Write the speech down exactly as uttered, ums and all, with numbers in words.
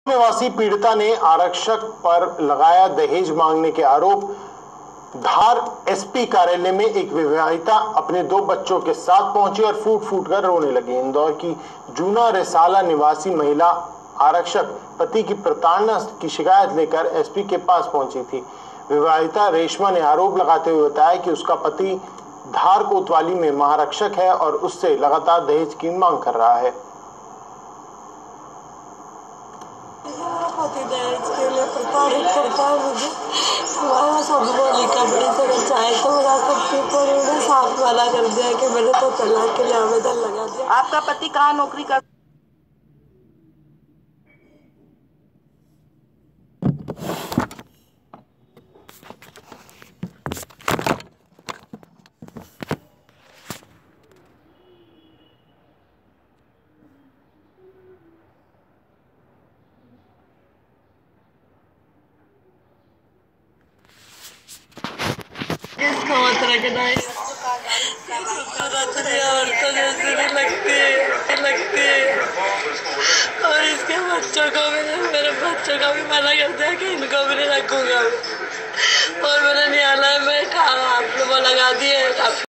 निवासी पीड़िता ने आरक्षक पर लगाया दहेज मांगने के आरोप। धार एसपी कार्यालय में एक विवाहिता अपने दो बच्चों के साथ पहुंची और फूट फूट कर रोने लगी। इंदौर की जूना रेसाला निवासी महिला आरक्षक पति की प्रताड़ना की शिकायत लेकर एसपी के पास पहुंची थी। विवाहिता रेशमा ने आरोप लगाते हुए बताया कि उसका पति धार कोतवाली में महारक्षक है और उससे लगातार दहेज की मांग कर रहा है। पति दहेज के लिए प्रताड़ित करता है मुझे। वह सब बोली कपड़े से चाहे तो बता सकती, पर उन्हें साफ वाला कर दिया कि मैंने तो तलाक के लिए आवेदन लगा दिया। आपका पति कहाँ नौकरी कर इसका मतलब है औरतों जैसे भी लगती है लगती है और इसके बच्चों को मैंने मेरे बच्चों का भी मना कर दिया कि इनको भी नहीं रखूंगा और मैंने नियाला में आप लोग लगा दिए।